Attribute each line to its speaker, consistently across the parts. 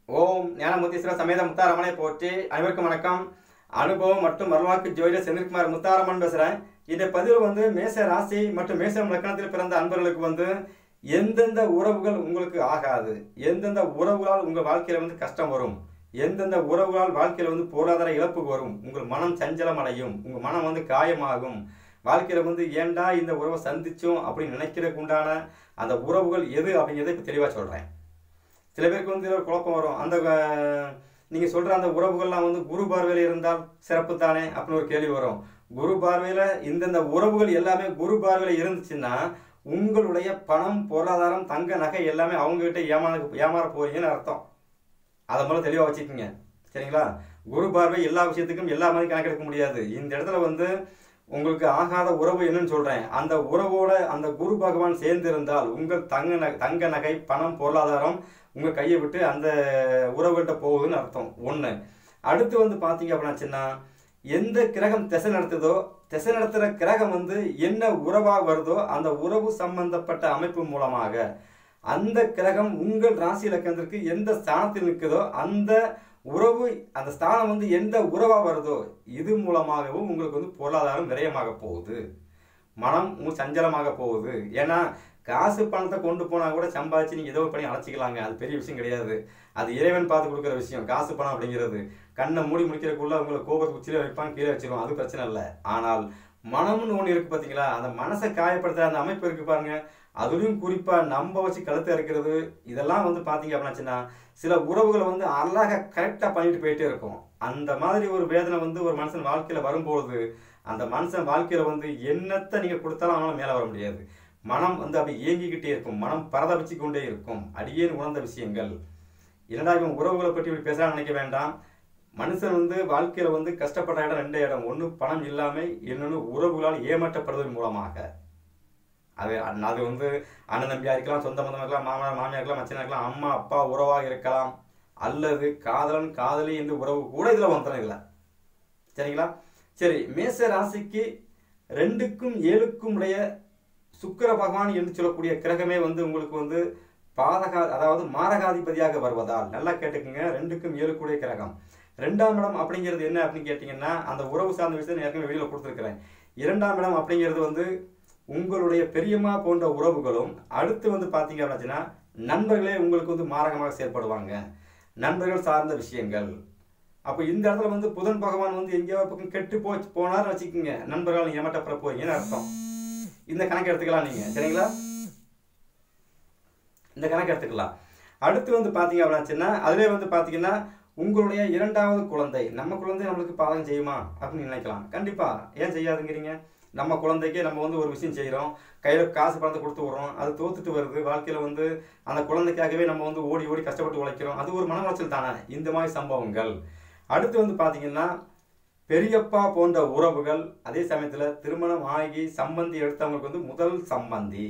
Speaker 1: ஓம் ஞானமுத்தீஸ்வர சமேத முத்தாரமனை போற்றி. அனைவருக்கும் வணக்கம். அனுபவம் மற்றும் வரலாற்று ஜோதிடர் செந்தில்குமார் முத்தாரமன் பேசுகிறேன். இந்த பதிவு மேச ராசி மற்றும் மேசம் லக்னத்தில் பிறந்த அன்பர்களுக்கு எந்தெந்த உறவுகள் உங்களுக்கு ஆகாது, எந்தெந்த உறவுகளால் உங்கள் வாழ்க்கையில் கஷ்டம் வரும், எந்தெந்த உறவுகளால் வாழ்க்கையில் பொருளாதார இழப்பு வரும், உங்கள் மனம் சஞ்சலம் அடையும், உங்கள் மனம் காயமாகும், வாழ்க்கையில் ஏண்டா இந்த உறவை சந்திச்சோம் அப்படின்னு நினைக்கிறதுக்கு உண்டான அந்த உறவுகள் எது அப்படிங்கிறத இப்போ தெளிவாக சொல்கிறேன். சில பேருக்கு ஒரு குழப்பம் வரும். அந்த நீங்கள் சொல்கிற அந்த உறவுகள்லாம் குரு பார்வையில் இருந்தால் சிறப்பு தானே அப்படின்னு ஒரு கேள்வி வரும். குரு பார்வையில் இந்தந்த உறவுகள் எல்லாமே குரு பார்வையில் இருந்துச்சுன்னா உங்களுடைய பணம், பொருளாதாரம், தங்க நகை எல்லாமே அவங்ககிட்ட ஏமாற போறீங்கன்னு அர்த்தம். அதை முதல்ல தெளிவாக வச்சுக்கோங்க, சரிங்களா? குரு பார்வை எல்லா விஷயத்துக்கும் எல்லா மாதிரி கணக்கெடுக்க முடியாது. இந்த இடத்துல உங்களுக்கு ஆகாத உறவு என்னன்னு சொல்கிறேன். அந்த உறவோட அந்த குரு பகவான் சேர்ந்து இருந்தால் உங்கள் தங்க நகை, பணம், பொருளாதாரம் உங்கள் கையை விட்டு அந்த உறவுகிட்ட போகுதுன்னு அர்த்தம். ஒன்று. அடுத்து பார்த்தீங்க அப்படின்னாச்சுன்னா, எந்த கிரகம் திசை நடத்துதோ, திசை நடத்துகிற கிரகம் என்ன உறவாக வருதோ அந்த உறவு சம்பந்தப்பட்ட அமைப்பு மூலமாக அந்த கிரகம் உங்கள் ராசி லக்கணத்திற்கு எந்த ஸ்தானத்தில் நிற்குதோ அந்த உறவு, அந்த ஸ்தானம் எந்த உறவாக வருதோ இது மூலமாகவும் உங்களுக்கு பொருளாதாரம் விரயமாக போகுது, மனம் சஞ்சலமாக போகுது. ஏன்னா காசு பணத்தை கொண்டு போனால் கூட சம்பாதிச்சு நீங்கள் ஏதோ பண்ணி அழைச்சிக்கலாங்க, அது பெரிய விஷயம் கிடையாது. அது இறைவன் பார்த்து கொடுக்குற விஷயம். காசு பணம் அப்படிங்கிறது கண்ணை மூடி முடிக்கிறதுக்குள்ள உங்களை கோபத்துக்கு உச்சியில் வைப்பாங்க, கீழே வச்சிருவோம், அது பிரச்சனை இல்லை. ஆனால் மனம்னு ஒன்று இருக்குது பார்த்தீங்களா, அந்த மனசை காயப்படுத்துகிற அந்த அமைப்பு இருக்குது பாருங்க, அதுலேயும் குறிப்பாக நம்ப வச்சு கழுத்தை இருக்கிறது, இதெல்லாம் பார்த்தீங்க அப்படின்னாச்சுன்னா சில உறவுகளை அழகாக கரெக்டாக பண்ணிட்டு போயிட்டே இருக்கும். அந்த மாதிரி ஒரு வேதனை ஒரு மனுஷன் வாழ்க்கையில் வரும்பொழுது அந்த மனுஷன் வாழ்க்கையில் என்னத்தை நீங்கள் கொடுத்தாலும் அவனால் மேலே வர முடியாது. மனம் அப்படி இயங்கிக்கிட்டே இருக்கும், மனம் பரதபிச்சு கொண்டே இருக்கும். அடியேன் உணர்ந்த விஷயங்கள். என்னடா இவன் உறவுகளை பற்றி இப்படி பேசலாம்னு நினைக்க வேண்டாம். மனுஷன் வாழ்க்கையில் கஷ்டப்பட்ட இடம் ரெண்டே இடம். ஒன்று பணம் இல்லாமல், இன்னொன்று உறவுகளால் ஏமாற்றப்படுவதன் மூலமாக. அது அண்ணன் தம்பியாக இருக்கலாம், சொந்த பந்தமாக இருக்கலாம், மாமனார் மாமியார் இருக்கலாம், மச்சனாக இருக்கலாம், அம்மா அப்பா உறவாக இருக்கலாம், அல்லது காதலன் காதலி என்று உறவு கூட இதில் வந்துடும் இல்லை, சரிங்களா? சரி, மேச ராசிக்கு 2க்கும் 7க்கும் உடைய சுக்கிர பகவான் என்று சொல்லக்கூடிய கிரகமே உங்களுக்கு அதாவது மாரகாதிபதியாக வருவதால், நல்லா கேட்டுக்குங்க, 2க்கும் 7க்குடைய கிரகம். 2ஆம் இடம் அப்படிங்கிறது என்ன அப்படின்னு கேட்டிங்கன்னா, அந்த உறவு சார்ந்த விஷயத்தை ஏற்கனவே வெளியில் கொடுத்துருக்கிறேன். 2ஆம் இடம் அப்படிங்கிறது உங்களுடைய பெரியம்மா போன்ற உறவுகளும், அடுத்து பார்த்தீங்க அப்படின்னா நண்பர்களே உங்களுக்கு மாரகமாக செயல்படுவாங்க, நண்பர்கள் சார்ந்த விஷயங்கள். அப்போ இந்த இடத்துல புதன் பகவான் எங்கேயோ பக்கம் கெட்டு போனார்னு வச்சுக்கோங்க, நண்பர்கள் ஏமாற்றப்பட போறீங்கன்னு அர்த்தம். இந்த கணக்கு எடுத்துக்கலாம் நீங்க, சரிங்களா? இந்த கணக்கு எடுத்துக்கலாம். அடுத்து பார்த்தீங்க அப்படின்னா அதிலே பார்த்தீங்கன்னா உங்களுடைய 2வது குழந்தை, நம்ம குழந்தை நம்மளுக்கு பாதகம் செய்யுமா அப்படின்னு நினைக்கலாம். கண்டிப்பா, ஏன் செய்யாதுங்கிறீங்க? நம்ம குழந்தைக்கே நம்ம ஒரு விஷயம் செய்கிறோம், கையில் காசு பணத்தை கொடுத்து விடுறோம், அது தோத்துட்டு வருது, வாழ்க்கையில் அந்த குழந்தைக்காகவே நம்ம ஓடி ஓடி கஷ்டப்பட்டு உழைக்கிறோம், அது ஒரு மன உளைச்சல் தானே. இந்த மாதிரி சம்பவங்கள். அடுத்து பார்த்தீங்கன்னா பெரியப்பா போன்ற உறவுகள், அதே சமயத்தில் திருமணம் ஆகி சம்பந்தி எடுத்தவங்களுக்கு முதல் சம்பந்தி,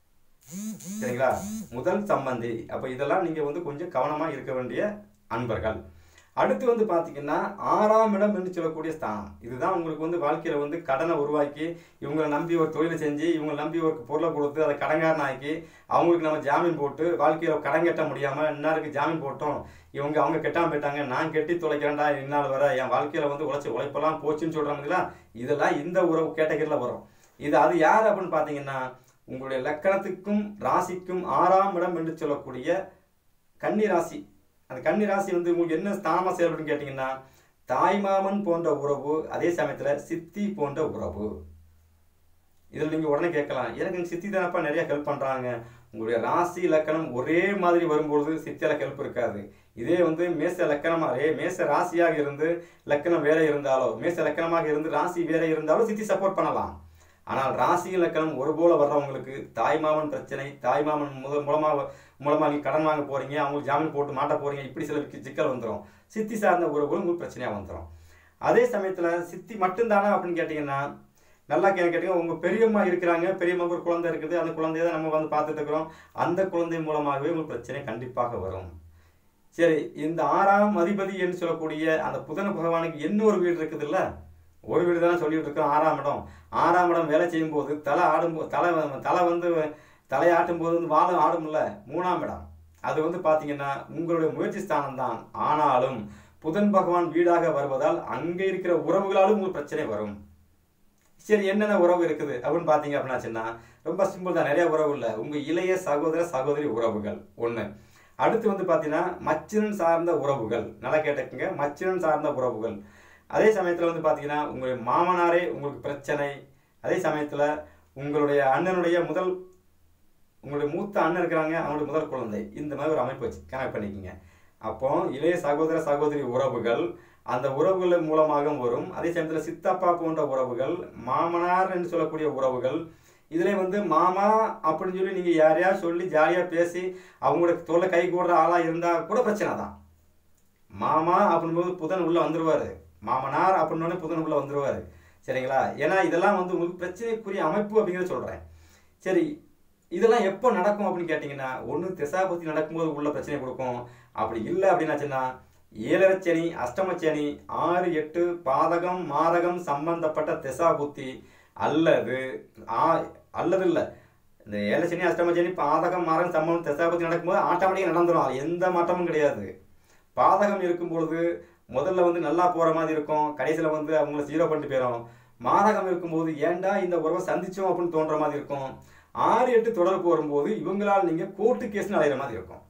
Speaker 1: சரிங்களா? முதல் சம்பந்தி. அப்போ இதெல்லாம் நீங்கள் கொஞ்சம் கவனமாக இருக்க வேண்டிய அன்பர்கள். அடுத்து பார்த்தீங்கன்னா 6ஆம் இடம் என்று சொல்லக்கூடிய ஸ்தானம். இதுதான் உங்களுக்கு வாழ்க்கையில் கடனை உருவாக்கி இவங்களை நம்பி ஒரு தொழிலை செஞ்சு இவங்களை நம்பி ஒரு பொருளை கொடுத்து அதை கடங்காரன் ஆக்கி அவங்களுக்கு நம்ம ஜாமீன் போட்டு வாழ்க்கையில் கடன் கட்ட முடியாமல் இன்னாருக்கு ஜாமீன் போட்டோம், அவங்க கெட்டாமல் போயிட்டாங்க, நான் கெட்டி தொலைக்கிறேன்டா, இன்னால் வர என் வாழ்க்கையில் உழைப்பெல்லாம் போச்சுன்னு சொல்கிறாங்களா, இதெல்லாம் இந்த உறவு கேட்டகரியில் வரும். அது யார் அப்படின்னு பார்த்தீங்கன்னா உங்களுடைய லக்கணத்துக்கும் ராசிக்கும் 6ஆம் இடம் என்று சொல்லக்கூடிய கன்னி ராசி. அந்த கன்னி ராசி உங்களுக்கு என்ன ஸ்தானமாக செயல்படுன்னு கேட்டிங்கன்னா தாய்மாமன் போன்ற உறவு, அதே சமயத்தில் சித்தி போன்ற உறவு. இதில் நீங்கள் உடனே கேட்கலாம், எனக்கு சித்தி தானப்பா நிறைய ஹெல்ப் பண்ணுறாங்க. உங்களுடைய ராசி லக்கணம் ஒரே மாதிரி வரும்பொழுது சித்தியால் ஹெல்ப் இருக்காது. இதே மேச லக்கணமாக மேச ராசியாக இருந்து லக்கணம் வேற இருந்தாலோ, மேச லக்கணமாக இருந்து ராசி வேற இருந்தாலோ சித்தி சப்போர்ட் பண்ணலாம். ஆனால் ராசி லக்கணம் ஒரு போல வர்றவங்களுக்கு தாய்மாமன் பிரச்சனை, தாய்மாமன் மூலமாக நீங்கள் கடன் வாங்க போகிறீங்க, அவங்களுக்கு ஜாமீன் போட்டு மாட்ட போகிறீங்க, இப்படி சில சிக்கல் வந்துடும். சித்தி சார்ந்த உறவுகளும் உங்களுக்கு பிரச்சனையாக வந்துடும். அதே சமயத்தில் சித்தி மட்டும்தானா அப்படின்னு கேட்டிங்கன்னா நல்லா கேட்டீங்க, உங்கள் பெரியம்மா இருக்கிறாங்க, பெரியம்மாவுக்கு ஒரு குழந்தை இருக்குது, அந்த குழந்தைய தான் நம்ம பார்த்துட்டு இருக்கிறோம், அந்த குழந்தை மூலமாகவே உங்களுக்கு பிரச்சனை கண்டிப்பாக வரும். சரி, இந்த 6ஆம் அதிபதி என்று சொல்லக்கூடிய அந்த புதன பகவானுக்கு இன்னொரு வீடு இருக்குது இல்லை, ஒரு வீடு தானே சொல்லிட்டு இருக்கோம். 6ஆம் இடம். 6ஆம் இடம் வேலை செய்யும்போது தலை ஆடும்போது தலையாட்டும் போது வாழும் ஆடும் இல்லை. 3ஆம் இடம் அது வந்து பார்த்தீங்கன்னா உங்களுடைய முயற்சி ஸ்தானம் தான். ஆனாலும் புதன் பகவான் வீடாக வருவதால் அங்கே இருக்கிற உறவுகளாலும் உங்களுக்கு பிரச்சனை வரும். சரி, என்னென்ன உறவு இருக்குது அப்படின்னு பார்த்தீங்க அப்படின்னாச்சுன்னா ரொம்ப சிம்பிள் தான், நிறைய உறவு இல்லை. உங்கள் இளைய சகோதர சகோதரி உறவுகள் ஒன்று. அடுத்து வந்து பார்த்தீங்கன்னா மச்சினன் சார்ந்த உறவுகள், நல்லா கேட்டுக்குங்க, மச்சினன் சார்ந்த உறவுகள். அதே சமயத்தில் வந்து பார்த்தீங்கன்னா உங்களுடைய மாமனாரே உங்களுக்கு பிரச்சனை. அதே சமயத்தில் உங்களுடைய அண்ணனுடைய உங்களுடைய மூத்த அண்ணன் இருக்கிறாங்க, அவங்களுடைய முதல் குழந்தை, இந்த மாதிரி ஒரு அமைப்பு வச்சு கனெக்ட் பண்ணிக்கோங்க. அப்போ இளைய சகோதர சகோதரி உறவுகள் அந்த உறவுகள் மூலமாக வரும். அதே சமயத்தில் சித்தப்பா போன்ற உறவுகள், மாமனார் என்று சொல்லக்கூடிய உறவுகள். இதில் வந்து மாமா அப்படின்னு சொல்லி நீங்கள் யாரையா சொல்லி ஜாலியாக பேசி அவங்களோட தொல்லை கை கூடுற ஆளாக இருந்தால் கூட பிரச்சனை தான். மாமா அப்படின்போது புதன் உள்ளே வந்துடுவார், மாமனார் அப்படின்னோடனே புதன் உள்ளே வந்துடுவார். சரிங்களா? ஏன்னா இதெல்லாம் வந்து உங்களுக்கு பிரச்சனைக்குரிய அமைப்பு அப்படிங்கிறத சொல்கிறேன். சரி, இதெல்லாம் எப்போ நடக்கும் அப்படின்னு கேட்டிங்கன்னா ஒன்று திசாபுத்தி நடக்கும்போது உள்ள பிரச்சனை கொடுக்கும். அப்படி இல்லை அப்படின்னாச்சுன்னா 7 சனி, அஷ்டமச்சனி, 6, 8 பாதகம் மாரகம் சம்பந்தப்பட்ட திசாபுத்தி அல்லது இல்லை இந்த 7 சனி அஷ்டமச்சனி பாதகம் மாரகம் சம்பந்தம் திசாபுத்தி நடக்கும்போது ஆட்டோமேட்டிக்காக நடந்துடும், எந்த மாற்றமும் கிடையாது. பாதகம் இருக்கும் பொழுது முதல்ல வந்து நல்லா போகிற மாதிரி இருக்கும், கடைசியில் வந்து அவங்கள 0 பண்ணிட்டு போயிடும். மாரகம் இருக்கும்போது ஏண்டா இந்த உறவை சந்திச்சோம் அப்படின்னு தோன்ற மாதிரி இருக்கும். 6, 8 தொடர்பு வரும்போது இவங்களால் நீங்கள் கோர்ட்டு கேஸ்னு அலையிற மாதிரி இருக்கும்.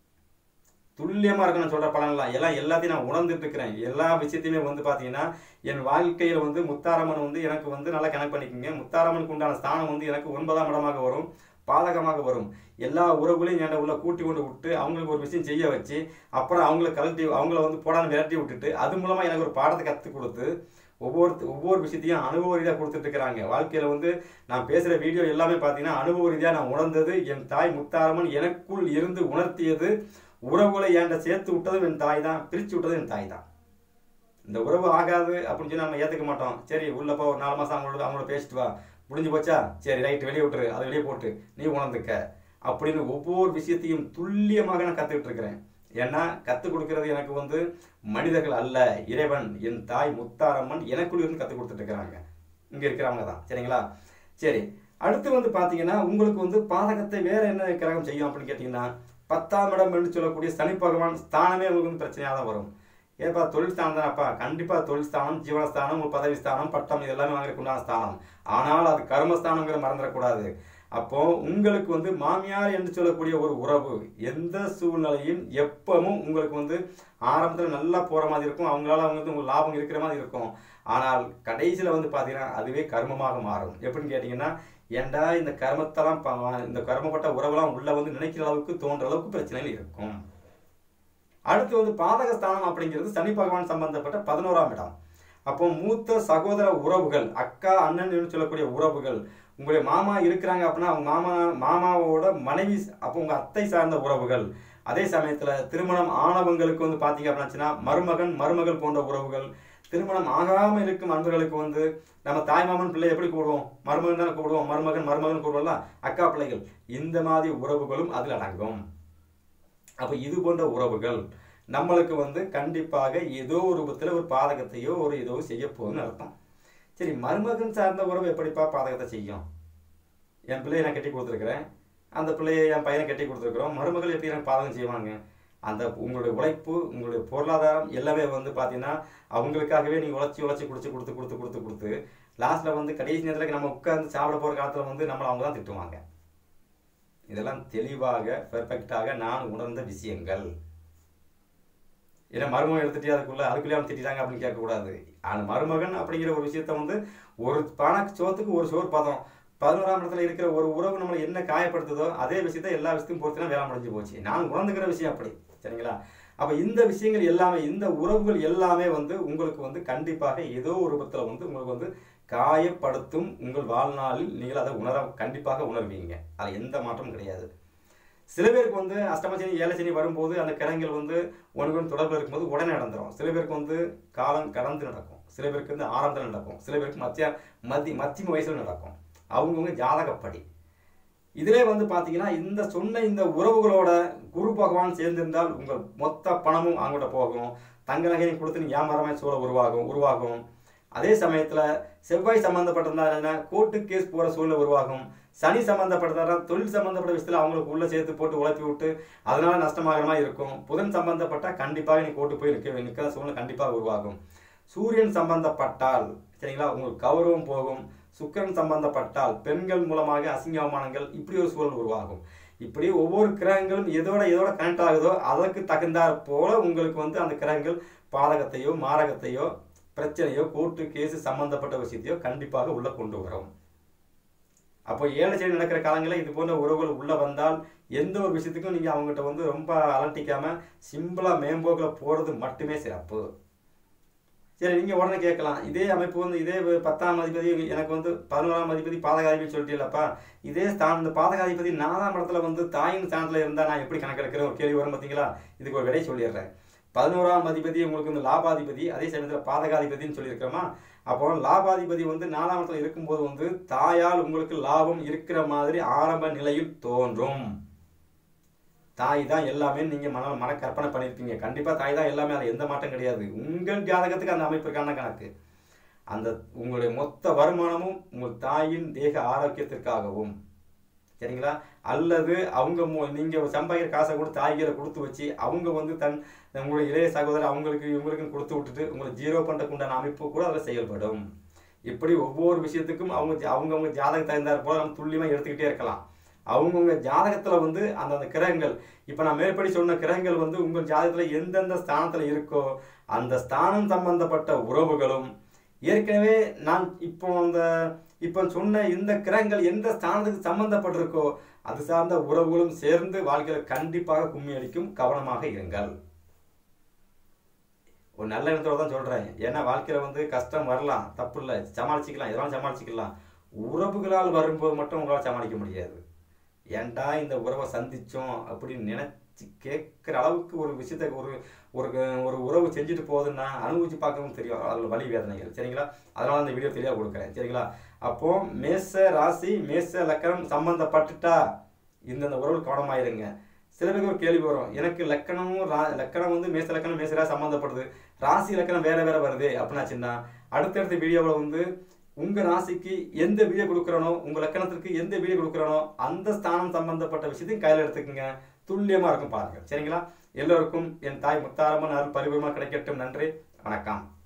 Speaker 1: துல்லியமாக இருக்கும் நான் சொல்கிற பலன்லாம் எல்லாத்தையும் நான் உணர்ந்துட்டு இருக்கிறேன். எல்லா விஷயத்தையுமே வந்து பார்த்தீங்கன்னா என் வாழ்க்கையில் வந்து முத்தாரம்மன் வந்து எனக்கு வந்து நல்லா கனெக்ட் பண்ணிக்கோங்க. முத்தாரம்மனுக்கு உண்டான ஸ்தானம் வந்து எனக்கு 9ஆம் இடமாக வரும், பாதகமாக வரும். எல்லா உறவுகளையும் என்கிட்ட உள்ள கூட்டி கொண்டு விட்டு அவங்களுக்கு ஒரு விஷயம் செய்ய வச்சு அப்புறம் அவங்கள வந்து போடான்னு விரட்டி விட்டுட்டு அது மூலமாக எனக்கு ஒரு பாடத்தை கற்றுக் கொடுத்து ஒவ்வொரு விஷயத்தையும் அனுபவ ரீதியாக கொடுத்துட்டு இருக்கிறாங்க. வாழ்க்கையில் வந்து நான் பேசுகிற வீடியோ எல்லாமே பார்த்தீங்கன்னா அனுபவ ரீதியாக நான் உணர்ந்தது. என் தாய் முத்தாரம்மன் எனக்குள் இருந்து உணர்த்தியது. உறவுகளை என்கிட்ட சேர்த்து விட்டதும் என் தாய் தான், பிரித்து விட்டதும் என் தாய் தான். இந்த உறவு ஆகாது அப்படின்னு சொல்லி நம்ம ஏற்றுக்க மாட்டோம். சரி, உள்ளப்போ ஒரு 4 மாதம் அவங்களோட பேசிட்டு வா, முடிஞ்சு போச்சா, சரி ரைட்டு வெளியே விட்டுரு, அதை வெளியே போட்டு நீ உணர்ந்துக்க அப்படின்னு ஒவ்வொரு விஷயத்தையும் துல்லியமாக நான் கற்றுக்கிட்டு இருக்கிறேன். ஏன்னா கற்றுக் கொடுக்கறது எனக்கு வந்து மனிதர்கள் அல்ல, இறைவன், என் தாய் முத்தாரம்மன் எனக்குள்ள இருந்து கற்றுக் கொடுத்துட்டு இருக்கிறாங்க, இங்கே இருக்கிறவங்க தான். சரிங்களா? சரி, அடுத்து வந்து பார்த்தீங்கன்னா உங்களுக்கு வந்து பாதகத்தை வேற என்ன கிரகம் செய்யும் அப்படின்னு கேட்டிங்கன்னா 10ஆம் இடம் என்று சொல்லக்கூடிய சனி பகவான் ஸ்தானமே உங்களுக்கு வந்து பிரச்சனையாக தான் வரும். ஏப்பா தொழில் ஸ்தானம் தானப்பா, கண்டிப்பாக தொழில் ஸ்தானம், ஜீவனஸ்தானம், ஒரு பதவி ஸ்தானம், பட்டம், இது எல்லாமே வாங்குறதுக்கு உண்டான ஸ்தானம். ஆனால் அது கர்மஸ்தானங்கிற மறந்துடக்கூடாது. அப்போ உங்களுக்கு வந்து மாமியார் என்று சொல்லக்கூடிய ஒரு உறவு எந்த சூழ்நிலையும் எப்பவும் உங்களுக்கு வந்து ஆரம்பத்தில் நல்லா போகிற மாதிரி இருக்கும், அவங்களால வந்து உங்களுக்கு லாபம் இருக்கிற மாதிரி இருக்கும். ஆனால் கடைசியில் வந்து பார்த்தீங்கன்னா அதுவே கர்மமாக மாறும். எப்படின்னு கேட்டிங்கன்னா ஏண்டா இந்த கர்மத்தெல்லாம் இந்த கர்மப்பட்ட உறவெல்லாம் உள்ள வந்து நினைக்கிற அளவுக்கு தோன்ற அளவுக்கு பிரச்சனைகள் இருக்கும். அடுத்து வந்து பாதகஸ்தானம் அப்படிங்கிறது சனி பகவான் சம்பந்தப்பட்ட 11ஆம் இடம். அப்போ மூத்த சகோதர உறவுகள், அக்கா அண்ணன் சொல்லக்கூடிய உறவுகள், உங்களுடைய மாமா இருக்கிறாங்க அப்படின்னா அவங்க மாமாவோட மனைவி, அப்போ உங்கள் அத்தை சார்ந்த உறவுகள். அதே சமயத்தில் திருமணம் ஆனவங்களுக்கு வந்து பார்த்தீங்க அப்படின்னாச்சுன்னா மருமகன் மருமகள் போன்ற உறவுகள். திருமணம் ஆகாமல் இருக்கும் அன்பர்களுக்கு வந்து நம்ம தாய்மாமன் பிள்ளை எப்படி கூடுவோம், மருமகன் தானே கூடுவோம், மருமகன் கூடுவோம்லாம், அக்கா பிள்ளைகள், இந்த மாதிரி உறவுகளும் அதில் அடங்கும். அப்போ இது போன்ற உறவுகள் நம்மளுக்கு வந்து கண்டிப்பாக ஏதோ ஒரு ரூபத்தில் ஒரு பாதகத்தையோ ஒரு ஏதோ செய்ய போகுதுன்னு அர்த்தம். சரி, மருமகன் சார்ந்த உறவு எப்படிப்பா பாதகத்தை செய்யும்? என் பிள்ளையை நான் கட்டி கொடுத்துருக்குறேன், அந்த பிள்ளையை என் பையனை கட்டி கொடுத்துருக்குறோம், மருமகள் எப்படி எனக்கு பாதகம் செய்வாங்க? அந்த உங்களுடைய உழைப்பு, உங்களுடைய பொருளாதாரம் எல்லாமே வந்து பார்த்தீங்கன்னா அவங்களுக்காகவே நீங்கள் உழைச்சி கொடுத்து லாஸ்ட்டில் வந்து கடைசி நேரத்தில் நம்ம உட்கார்ந்து சாப்பிட போகிற காலத்தில் வந்து நம்மளை அவங்க தான் திட்டுவாங்க. இதெல்லாம் தெளிவாக பெர்ஃபெக்டாக நான் உணர்ந்த விஷயங்கள். ஏன்னா மருமகன் எடுத்துகிட்டே அதுக்குள்ளே அவங்க திட்டாங்க அப்படின்னு கேட்கக்கூடாது. ஆனால் மருமகன் அப்படிங்கிற ஒரு விஷயத்த வந்து ஒரு பானை சோத்துக்கு ஒரு சோறு பதம், 11ஆம் இடத்துல இருக்கிற ஒரு உறவு நம்மளை என்ன காயப்படுத்துதோ அதே விஷயத்த எல்லா விஷயத்தையும் பொறுத்துனா வேலை முடிஞ்சு போச்சு. நான் உணர்ந்துக்கிற விஷயம் அப்படி. சரிங்களா? அப்போ இந்த விஷயங்கள் எல்லாமே, இந்த உறவுகள் எல்லாமே வந்து உங்களுக்கு வந்து கண்டிப்பாக ஏதோ ஒரு ரூபத்தில் வந்து உங்களுக்கு வந்து காயப்படுத்தும். உங்கள் வாழ்நாளில் நீங்கள் அதை கண்டிப்பாக உணர்வீங்க. அது எந்த மாற்றமும் கிடையாது. சில பேருக்கு வந்து அஷ்டமசனி 7 சனி வரும்போது அந்த கிரகங்கள் வந்து ஒன்று தொடர்பில் இருக்கும்போது உடனே நடந்துடும். சில பேருக்கு வந்து காலம் கடந்து நடக்கும், சில பேருக்கு வந்து ஆரம்பத்தில் நடக்கும், சில பேருக்கு மத்தியம வயசில் நடக்கும். அவங்கவுங்க ஜாதகப்படி. இதிலே வந்து பார்த்தீங்கன்னா இந்த உறவுகளோட குரு பகவான் சேர்ந்திருந்தால் உங்கள் மொத்த பணமும் அவங்கள்ட்ட போகும். தங்க நகையை கொடுத்து நீங்கள் ஏமாறமே சூழல் உருவாகும். அதே சமயத்தில் செவ்வாய் சம்பந்தப்பட்டிருந்தால் கோர்ட்டு கேஸ் போகிற சூழ்நிலை உருவாகும். சனி சம்பந்தப்பட்டதால தொழில் சம்பந்தப்பட்ட விஷயத்தில் அவங்களுக்கு உள்ள சேர்த்து போட்டு உழைப்பி விட்டு அதனால நஷ்டமாகிற மாதிரி இருக்கும். புதன் சம்பந்தப்பட்டால் கண்டிப்பாக நீ கோட்டு போய் நிற்கிற சூழ்நிலை கண்டிப்பாக உருவாகும். சூரியன் சம்பந்தப்பட்டால் சரிங்களா உங்களுக்கு கௌரவம் போகும். சுக்கிரன் சம்பந்தப்பட்டால் பெண்கள் மூலமாக அசிங்க அவமானங்கள் இப்படி ஒரு சூழல் உருவாகும். இப்படி ஒவ்வொரு கிரகங்களும் எதோட கனெக்ட் ஆகுதோ அதற்கு தகுந்தாற் போல உங்களுக்கு வந்து அந்த கிரகங்கள் பாதகத்தையோ மாரகத்தையோ பிரச்சனையோ கோர்ட்டு கேஸு சம்பந்தப்பட்ட விஷயத்தையோ கண்டிப்பாக உள்ள கொண்டு வரும். அப்போ 7 சனி நடக்கிற காலங்களில் இது போன்ற உறவுகள் உள்ள வந்தால் எந்த ஒரு விஷயத்துக்கும் நீங்கள் அவங்ககிட்ட வந்து ரொம்ப அலட்டிக்காம சிம்பிளாக மேம்போக்கில் போகிறது மட்டுமே சிறப்பு. சரி, நீங்கள் உடனே கேட்கலாம், இதே அமைப்பு வந்து இதே 10ஆம் அதிபதி எனக்கு வந்து 11ஆம் அதிபதி பாதகாதிபதி சொல்லிட்டீங்களப்பா, இதே இந்த பாதகாதிபதி 4ஆம் இடத்துல வந்து தாயின் ஸ்தானத்தில் இருந்தால் நான் எப்படி கணக்கெடுக்கிறேன் ஒரு கேள்வி வரும் பார்த்தீங்களா? இதுக்கு ஒரு விடை சொல்லிடுறேன். 11ஆம் அதிபதி உங்களுக்கு வந்து லாபாதிபதி, அதே சமயத்தில் பாதகாதிபதினு சொல்லியிருக்கிறோமா? அப்போ லாபாதிபதி வந்து 4ஆம் இடத்துல இருக்கும்போது வந்து தாயால் உங்களுக்கு லாபம் இருக்கிற மாதிரி ஆரம்ப நிலையில் தோன்றும். தாய் தான் எல்லாமே நீங்கள் மன கற்பனை பண்ணியிருப்பீங்க. கண்டிப்பாக தாய் தான் எல்லாமே, அதில் எந்த மாற்றம் கிடையாது. உங்கள் ஜாதகத்துக்கு அந்த அமைப்பிற்கான கணக்கு. அந்த உங்களுடைய மொத்த வருமானமும் உங்கள் தாயின் தேக ஆரோக்கியத்திற்காகவும் சரிங்களா? அல்லது அவங்க நீங்கள் சம்பாதிக்கிற காசை கூட தாய்களை கொடுத்து வச்சு அவங்க வந்து உங்களுடைய இளைய சகோதரர் இவங்களுக்கும் கொடுத்து விட்டுட்டு உங்களை 0 பண்ணுறதுக்கு உண்டான அமைப்பு கூட அதில் செயல்படும். இப்படி ஒவ்வொரு விஷயத்துக்கும் அவங்க ஜாதகம் தகுந்தாற் போல நம்ம துல்லியமாக எடுத்துக்கிட்டே இருக்கலாம். அவங்கவுங்க ஜாதகத்தில் வந்து அந்தந்த கிரகங்கள் இப்போ நான் மேற்படி சொன்ன கிரகங்கள் வந்து உங்கள் ஜாதகத்தில் எந்தெந்த ஸ்தானத்தில் இருக்கோ அந்த ஸ்தானம் சம்பந்தப்பட்ட உறவுகளும் ஏற்கனவே நான் இப்போ சொன்ன இந்த கிரகங்கள் எந்த ஸ்தானத்துக்கு சம்பந்தப்பட்டிருக்கோ அது சார்ந்த உறவுகளும் சேர்ந்து வாழ்க்கையில் கண்டிப்பாக கும்மி அடிக்கும். கவனமாக இருங்கள். ஒரு நல்ல இடத்துல தான் சொல்கிறேன். ஏன்னா வாழ்க்கையில் வந்து கஷ்டம் வரலாம், தப்பு இல்லை, சமாளிச்சிக்கலாம், எதனாலும் சமாளிச்சிக்கலாம். உறவுகளால் வரும்போது மட்டும் உங்களால் சமாளிக்க முடியாது. ஏன்டா இந்த உறவை சந்தித்தோம் அப்படின்னு நினச்சி கேட்குற அளவுக்கு ஒரு விஷயத்தை ஒரு உறவு செஞ்சுட்டு போகுதுன்னா அனுபவிச்சு பார்க்கவும் தெரியும் அதில் வலி வேதனைகள். சரிங்களா? அதனால அந்த வீடியோ தெளிவாக கொடுக்குறேன். சரிங்களா? அப்போ மேச ராசி மேச லக்கணம் சம்பந்தப்பட்டுட்டா இந்த உறவு கவனமாயிருங்க. சில பேருக்கு ஒரு கேள்வி வரும், எனக்கு லக்கணம் வந்து மேச லக்கணம் மேச ராசி சம்மந்தப்படுது, ராசி லக்கணம் வேற வருது அப்படின்னாச்சுன்னா அடுத்தடுத்த வீடியோவில் வந்து உங்கள் ராசிக்கு எந்த வீடியோ கொடுக்குறனோ உங்கள் லக்கணத்திற்கு எந்த வீடியோ கொடுக்குறனோ அந்த ஸ்தானம் சம்பந்தப்பட்ட விஷயத்தையும் கையில் எடுத்துக்கோங்க. துல்லியமாக இருக்கும் பாருங்கள். சரிங்களா? எல்லோருக்கும் என் தாய் முத்தாரம்மன் அருள் பரிபூர்ணமாக கிடைக்கட்டும். நன்றி, வணக்கம்.